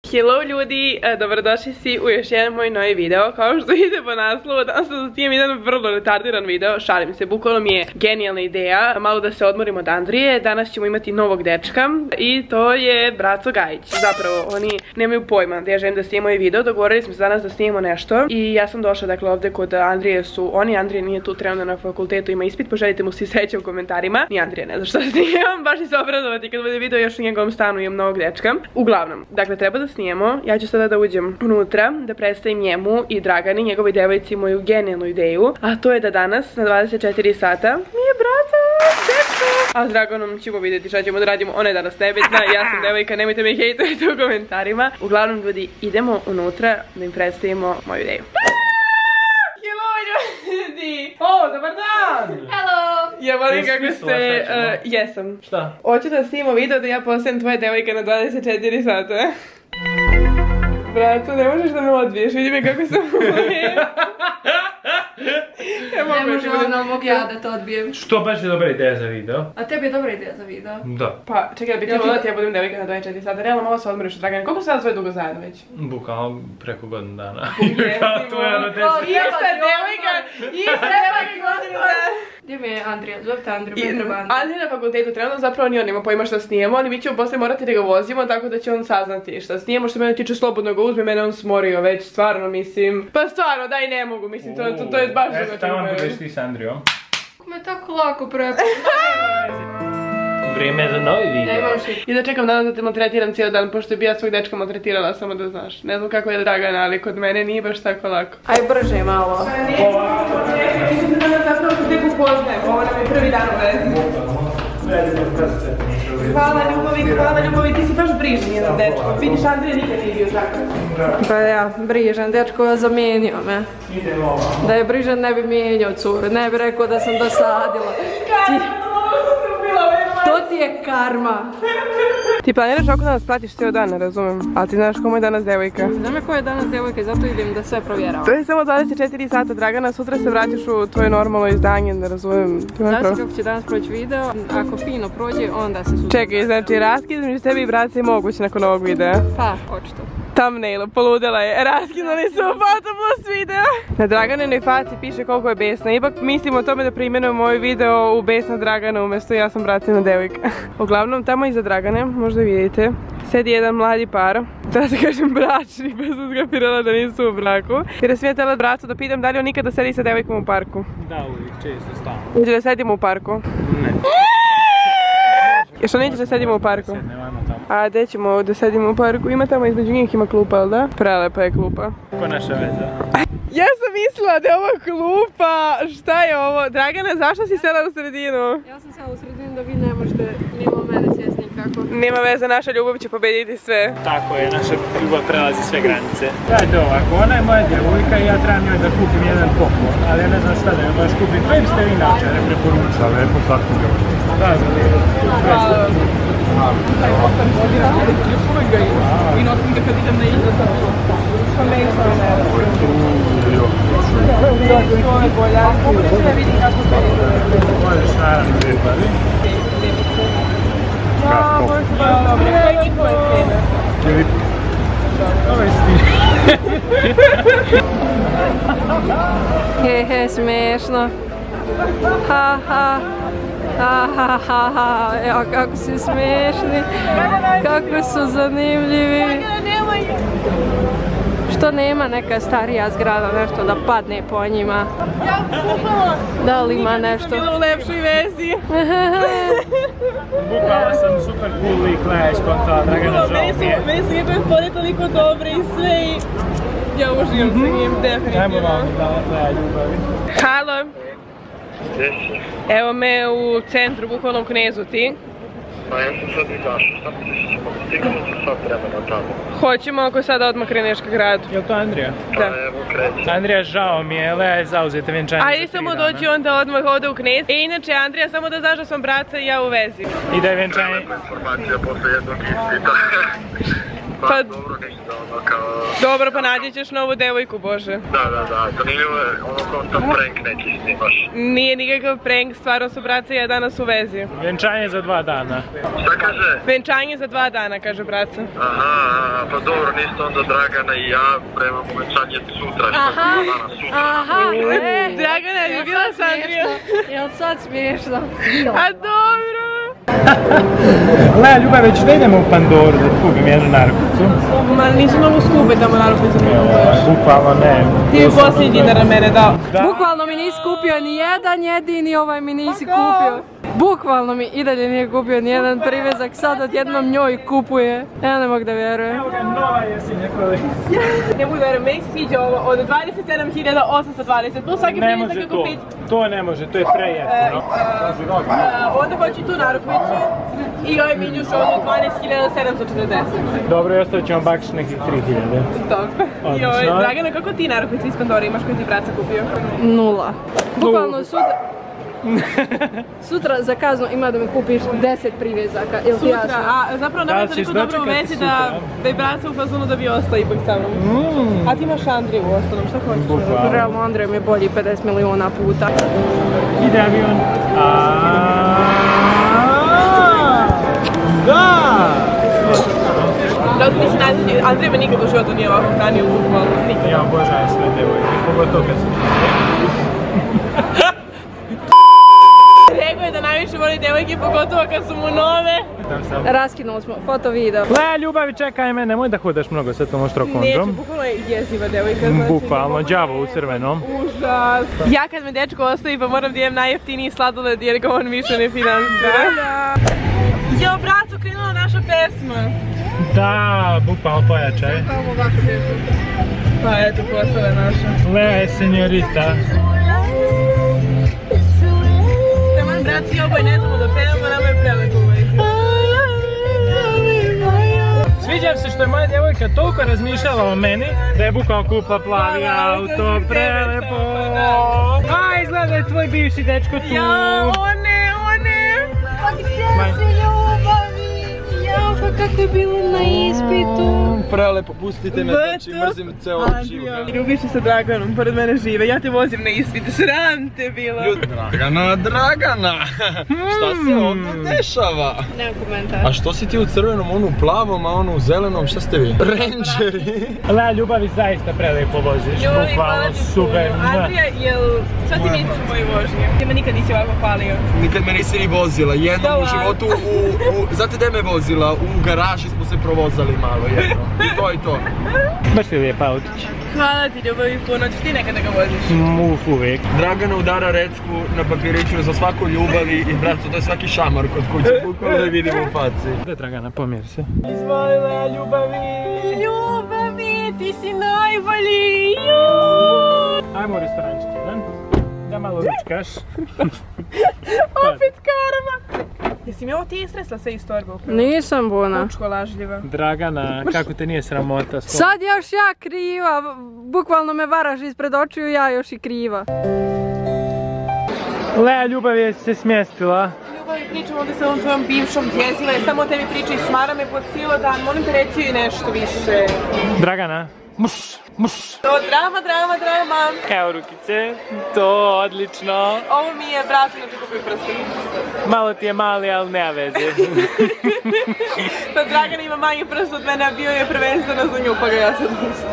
Hello ljudi, dobrodošli svi u još jedan moj novi video. Kao što ide po naslovu, danas sam snimam jedan vrlo retardiran video. Šalim se, bukvalno mi je genijalna ideja. Malo da se odmorim od Andrije. Danas ćemo imati novog dečka i to je Braco Gajić. Zapravo, oni nemaju pojma da ja želim da snimamo ovaj video. Dogovorili smo se danas da snimamo nešto i ja sam došla, dakle, ovde kod Andrije su oni. Andrija nije tu trenutno na fakultetu, ima ispit, poželite mu svi sreće u komentarima. Ni Andrija ne zna šta snimam, baš će se obradovati kad bude video još u njegovom stanu imam novog dečka. Uglavnom, dakle, treba da snijemo. Ja ću sada da uđem unutra, da predstavim njemu i Dragani, njegovoj devojci, moju genijalnu ideju. A to je da danas, na 24 sata, mi je brata, dečka. A s Draganom ćemo vidjeti šta ćemo da radimo, ona je danas nebitna, ja sam devojka, nemojte me hejtovati u komentarima. Uglavnom, ljudi, idemo unutra da im predstavimo moju ideju. Hello, ljudi! O, dobar dan! Hello! Ja volim kako ste... Jesam. Šta? Hoću da snimamo video da ja postajem tvoja devojka na 24 sata. Braco, ne možeš da me odbiješ, vidi me kako sam uvijek. Ne može ono, mogu ja da te odbijem. Što baš je dobra ideja za video? A tebi je dobra ideja za video? Da. Pa, čekaj, da bi ti volila da ja budem devojka na 24 sata. Realno malo se odmoriš od Dragane. Koliko sada svoje dugo zajedno već? Bukvalno preko godinu dana. Jesimo. To je ono 10. Ista devojka, godinu dana. Gdje mi je Andrija? Zovite Andriju, me treba Andrija. Andrija na fakultetu trenutno zapravo ni on nema pojma šta snijemo, ali mi ćemo posle morati da ga vozimo, tako da će on saznati šta snijemo. Što mene tiče, slobodno ga uzme, mene on smorio već, stvarno mislim. Pa stvarno, daj ne mogu, mislim, to je baš dugo. Eto tamo budeš ti s Andrijom. Kako me tako lako prepušta. Vrijeme je za novi video. I da čekam danas da te maltretiram cijel dan, pošto bi ja svog dečka maltretirala, samo da znaš. Ne znam kako je Dragana, ali kod mene nije baš tako lako. Aj brže malo. Mislim da danas zapravo se tek upoznajem, ovo nam je prvi dan u vezi. Hvala ljubavi, ti si baš brižan jedan dečko. Vidiš, Andrija nikad nije bio tako. Pa ja, brižan dečko je zamijenio me. Da je brižan ne bi mijenjao curu, ne bi rekao da sam dosadila. To ti je karma. Ti planiraš oko da nas pratiš cijel dan, ne razumem. Ali ti znaš komu je danas devojka. Znam je ko je danas devojka i zato idem da sve provjeravam. To je samo 24 sata, Dragana, sutra se vraćaš u tvoje normalno izdanje, ne razumem. Znaš kako će danas proći video, ako fino prođe, onda se sutra. Čekaj, znači raskid između tebi i braca je moguće nakon ovog videa. Pa, očito. Thumbnail, poludela je, raskinuli su foto plus video. Na Draganenoj faci piše koliko je besna, ipak mislim o tome da preimenujemo ovaj video u besna Dragana umjesto ja sam bracina devojka. Uglavnom, tamo iza Dragane, možda vidite, sedi jedan mladi par. Treba da kažem bračni, pa sam skapirala da nisu u braku. Jer sam ja tela bracu da pitam da li on nikada sedi sa devojkom u parku. Da, uvijek, često stavno. Hoće da sedimo u parku? Ne. Što nećeš da sedimo u parku? Sednemo, ajmo tamo. A gdje ćemo da sedimo u parku? Ima tamo između njih ima klupa, ali da? Prelepa je klupa. Ko naša veza? Ja sam mislila da je ovo klupa. Šta je ovo? Dragana, zašto si sela u sredinu? Ja sam sela u sredinu da vi ne možete mimo mene sjesti nikako. Nema veze, naša ljubav će pobediti sve. Tako je, naša ljubav prelazi sve granice. Gledajte ovako, ona je moja djevojka i ja trebam njoj da kupim jedan poklon. Ali ja ne znam šta da joj baš kupim. Koji biste vi inače ne preporučali? Lepo slatku djevojku. Da, za lijepo. Hvala vam. Taj poklon godina, uvijek ga ima. I nosim ga kad idem na izlazak. Pa me isto ne to je bolja. Pogledaj da vidim kako to je. Možeš naravno pripavi. Ja, možda baš dobro. To je njihove scene. Ovo je stil. Hehe, smiješno. Ha ha. Ha ha ha ha. Evo kako su smiješni. Kako su zanimljivi. Što nema neka starija zgrada, nešto da padne po njima? Da li ima nešto? Bilo u lepšoj vezi. Bukvalno sam super cool lik, gledaj, spontano, Dragana žao mi je. Meni su njegove fore toliko dobre i sve i... Ja uživam sa njim, definitivno. Ajmo vam da ljubavi. Halo. Evo me u centru, bukvalno u Knezu, ti? Pa ja sam sad izašao, sad misliš ćemo stignuti sad vremena tamo. Hoćemo ako sada odmah kreneš ka gradu. Je li to Andrija? Da. Evo kreći. Andrija, žao mi je, Lea je zauzeta vjenčanje za 3 dana. Ajde samo dođi onda odmah ovdje u Knez. Inače, Andrija, samo da znaš da sam braca i ja u vezi. I da je vjenčanje... Prelepa informacija posle jednog ispita. Pa dobro, ništa, ono kao... dobro, pa nađi ćeš novu devojku, Bože. Da, zanimljivo je ono kao to prank neki snimaš. Nije nikakav prank, stvarno su braca i ja danas u vezi. Vjenčanje za 2 dana. Šta kaže? Venčanje za 2 dana, kaže braca. Aha, pa dobro, niste onda Dragana i ja prema venčanje sutra, što je 2 dana sutra. Aha, Dragana je bila s Andrijom. Jel sad smiješno? A dobro. Le, Ljubavić, da idemo u Pandoru da kupim jednu narukvicu. Ma nisu mnogo skupe tamo narukvice mi kupuješ. Bukvalno ne. Ti je posljednji dinar na mene dao. Bukvalno mi nisi kupio ni jedan jedini ovaj mi nisi kupio. Bukvalno mi i dalje nije kupio ni jedan privezak, sad odjednom njoj kupuje. Ja ne mogu da vjerujem. Evo ga, nova jesenja kolekcija. Ne mogu vjerujem, meni se sviđa ovo od 27.820, plus svaki Ne privezak može kako to, pit. to ne može, to je prejeftino. Onda hoću tu narukvicu i ovaj minjuš od 12.740. Dobro, i ostavit ćemo bakšiš nekih 3.000. Dobro. I Odlično. ovaj, Dragana, kako ti narukvicu iz Pandore imaš koji ti braca kupio? 0. Bukvalno sutra za kaznu ima da mi kupiš 10 privezaka, jel ti jasno? Sutra, a zapravo Da nam li je ćeš toliko dobro u dočekati vezi sutra? da je braca u fazonu da bi ostao ipak sa mnom. A ti imaš Andriju u ostalom, šta hoćeš? Bukvalno. Realno Andrej mi je bolji 50 milijuna puta. Ide avion. Da! Da, mislim, Andrej me nikad u životu nije ovako hranio bukvalno, nikad. Ja obožavam sve devojke, pogotovo kad su Rekao je da najviše voli devojke, pogotovo kad su mu nove. Raskinuli smo foto video. Le, Ljubavi, čekaj me, nemoj da hodaš mnogo sa tom Neću, oštrokondom. bukvalno je jeziva devojka. Znači, Bukvalno, đavo u crvenom. Užas. Ja kad me dečko ostavi pa moram da imam najjeftiniji sladoled jer ga on više ne financira. Jo, braco, krenula naša pesma. Da, bukvalno pojačaj. Pa eto, postala naša. Le, senjorita. Taman, braci, oboj ne znamo da pevamo, nama je prelepo uvijek. Sviđam se što je moja djevojka toliko razmišljala o meni da je bukvalno kupila plavi auto, prelepo. A, izgleda je tvoj bivši dečko tu. Ja, one. Pa gdje si ljubavi? Ja, pa kako je bilo na ispitu? Prelepo, pustite me, znači mrzim ceo život. Ljubiš se sa Draganom, pored mene žive, ja te vozim na ispite, sram te bilo. Dragana, šta se ovdje dešava? Nema komentar. A što si ti u crvenom, onu u plavom, a onu u zelenom, šta ste vi? Rangeri! Le, Ljubavi, zaista prelepo voziš, bukvalno super. Andrija, jel, šta ti misliš o mojoj vožnji? Ti me nikad nisi ovako hvalio. Nikad me nisi ni vozila, jednom u životu, znate gdje me vozila? U garaži smo se provozali malo, jedno. I to. Baš je lijep autić. Hvala ti, ljubavi, puno, ćeš ti nekada ga voziš. Uvijek. Dragana udara recku na papiriću za svaku ljubavi i braco, to je svaki šamar kod kuće, bukvalno da vidimo u faci. Gdje Dragana, pomiri se. Izvolila, ljubavi. Ljubavi, ti si najbolji. Ajmo u restorančki, jedan. Da malo ručkaš. Opet karma. Jesi mi ovo ti istresla sve iz torbe? Nisam Buna. Pučko lažljiva. Dragana, kako te nije sramota? Sad još ja kriva, bukvalno me varaš ispred očiju, ja još i kriva. Le, Ljubav je se smjestila. Ljubavi, pričam ovdje sa ovom tvojom bivšom, jeziva je, samo o tebi priča i smara me po cijelo dan, molim te reći joj nešto više. Dragana, muš. To drama. Evo rukice, to odlično. Ovo mi je brat na čekupoj prsti. Malo ti je mali, ali nema veze. Pa Dragana ima manji prst od mene, a bio je prvenstveno za nju, pa ga ja sad nisam.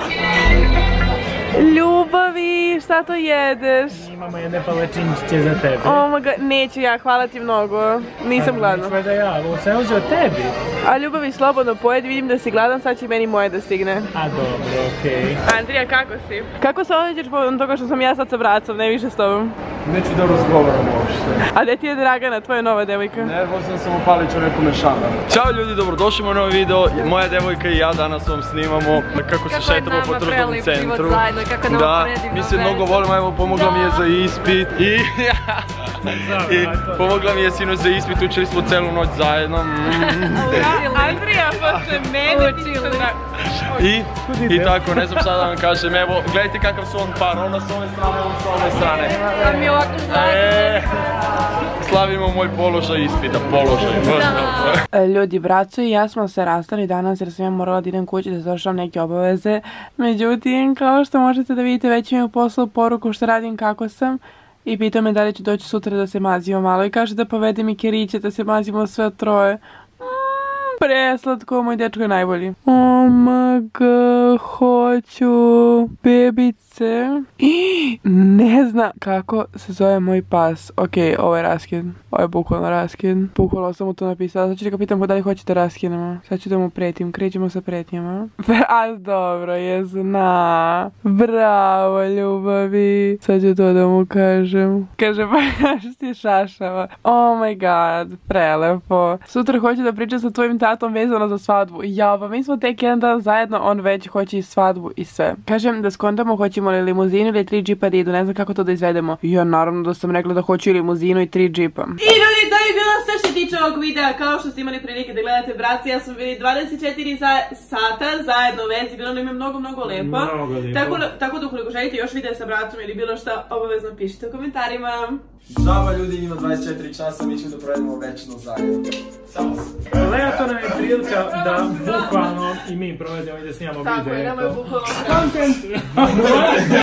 Ljubavi, šta to jedeš? Imamo jedne palačinčiće za tebe. Neću ja, hvala ti mnogo. Nisam gladna. Neću da ja, ovo sam uzeo tebi. A Ljubavi, slobodno pojedi, vidim da si gladan, sad će meni moje da stigne. A dobro, okej. Andrija, kako si? Kako se osjećaš povodom toga što sam ja sad sa bracom, ne više s tobom? Neću da razgovaram uopšte. A gdje ti je Dragana, tvoja nova devojka? Ne, vozim sam u Paliću nekome šamar. Ćao ljudi, dobrodošli u novi video. Moja devojka i ja danas vam snimamo kako se šetamo po tržnom centru. Kako je nama Da, predivno mi se mnogo volimo, evo pomogla mi je za ispit i ja I pomogla mi je sinoć za ispit, učili smo celu noć zajedno. Andrija posle mene I tako, ne znam šta da vam kažem, evo, gledajte kakav su on par, ona s ove strane, on s ove strane. Da mi ovako Slavimo moj položaj ispita, Ljudi, braco i ja smo se rastali danas jer sam ja morala da idem kući da završam neke obaveze. Međutim, kao što možete da vidite, već mi je poslao poruku što radim, kako sam. I pitao me da li ću doći sutra da se mazimo malo i kaže da povede mi keriće da se mazimo sve troje. Preslatko, moj dečko je najbolji. Omaga, hoću bebice. Ne znam kako se zove moj pas. Ok, ovo je raskin. Ovo je bukvalno raskin. Bukvalno sam mu to napisala. Sad ću da ga pitam da li hoće da raskinemo. Sad ću da mu pretim. Krećemo sa pretnjama. A dobro je, zna. Bravo, ljubavi. Sad ću to da mu kažem. Kaže, pa što ti šašava. Oh my god, prelepo. Sutra hoću da pričam sa tvojim tatom vezano za svadbu. Ja, pa mi smo tek jedan dan zajedno, on već hoće i svadbu i sve. Kažem da skontamo hoćemo li limuzinu ili 3 džipa da idu, ne znam kako to da izvedemo. Ja, naravno da sam rekla da hoću i limuzinu i 3 džipa. I ljudi, to je bilo sve što tiče ovog videa. Kao što ste imali prilike da gledate, braci, ja smo bili 24 sata zajedno u vezi, bilo nam je mnogo lepo. Tako da ukoliko želite još videa sa bracom ili bilo šta, obavezno pišite u komentarima. Žaba ljudi, ima 24 časa, mi ćemo da provedemo večno zajedno. Samo se. Leto nam je prilika da bukvalno i mi provedemo i da snimamo video. Tako je, nama je bukvalno content.